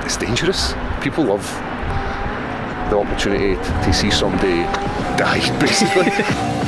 it's dangerous. People love the opportunity to see somebody die, basically.